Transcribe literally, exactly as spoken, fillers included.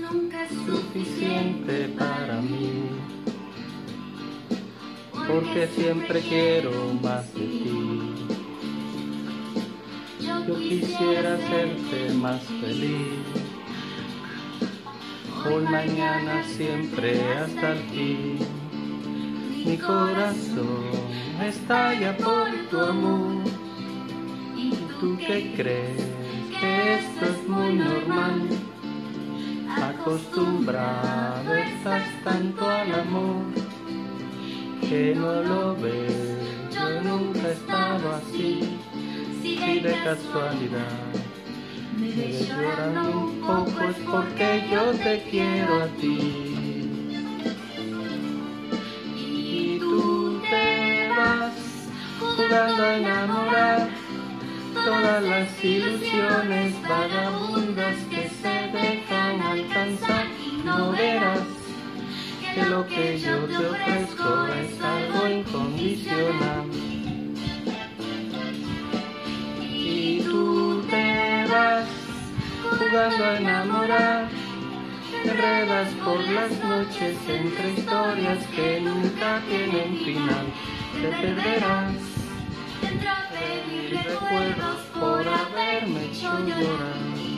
nunca es suficiente para mí, porque siempre quiero más de ti. Yo quisiera hacerte más feliz, hoy, mañana, siempre hasta el fin. Mi corazón estalla por tu amor. ¿Y tú qué crees? Que esto es muy normal. Acostumbrado estás tanto al amor que no lo ves. Yo nunca he estado así. Si de casualidad me ves llorando un poco es porque yo te quiero a ti. Y tú te vas jugando a enamorar todas las ilusiones vagabundas que se dejan alcanzar. No verás que lo que yo te ofrezco es algo incondicional. Y tú te vas jugando a enamorar, te enredas por las noches entre historias que nunca tienen final. Te perderás dentro de mis mis recuerdos por haberme hecho llorar.